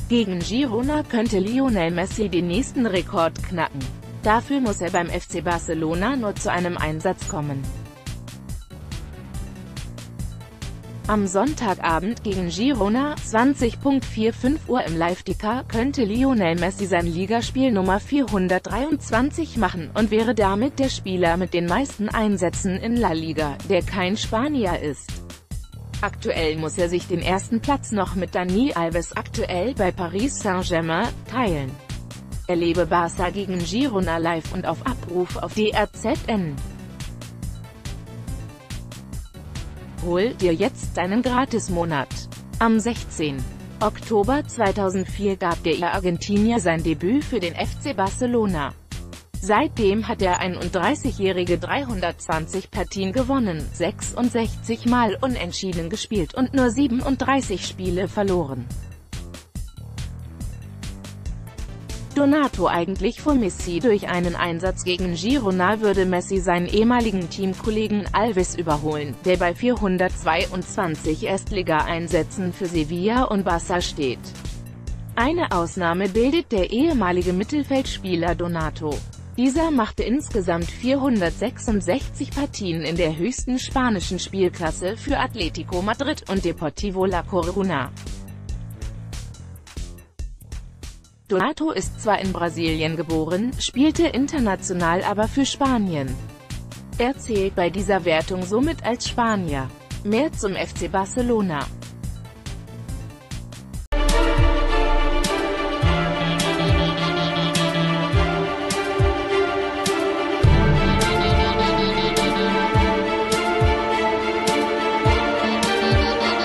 Gegen Girona könnte Lionel Messi den nächsten Rekord knacken. Dafür muss er beim FC Barcelona nur zu einem Einsatz kommen. Am Sonntagabend gegen Girona, 20:45 Uhr im Live-Ticker, könnte Lionel Messi sein Ligaspiel Nummer 423 machen und wäre damit der Spieler mit den meisten Einsätzen in La Liga, der kein Spanier ist. Aktuell muss er sich den ersten Platz noch mit Dani Alves, aktuell bei Paris Saint-Germain, teilen. Erlebe Barca gegen Girona live und auf Abruf auf DRZN. Hol dir jetzt deinen Gratismonat. Am 16. Oktober 2004 gab der Argentinier sein Debüt für den FC Barcelona. Seitdem hat der 31-Jährige 320 Partien gewonnen, 66 Mal unentschieden gespielt und nur 37 Spiele verloren. Donato eigentlich vor Messi. Durch einen Einsatz gegen Girona würde Messi seinen ehemaligen Teamkollegen Alves überholen, der bei 422 Erstligaeinsätzen für Sevilla und Barca steht. Eine Ausnahme bildet der ehemalige Mittelfeldspieler Donato. Dieser machte insgesamt 466 Partien in der höchsten spanischen Spielklasse für Atlético Madrid und Deportivo La Coruña. Donato ist zwar in Brasilien geboren, spielte international aber für Spanien. Er zählt bei dieser Wertung somit als Spanier. Mehr zum FC Barcelona.